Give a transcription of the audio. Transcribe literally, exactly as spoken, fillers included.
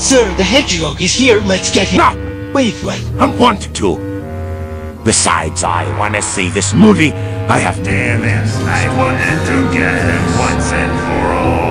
Sir, the hedgehog is here. Let's get him. No! Wait, wait. I want to. Besides, I want to see this movie. I have to. Damn it, I wanted to get him once and for all.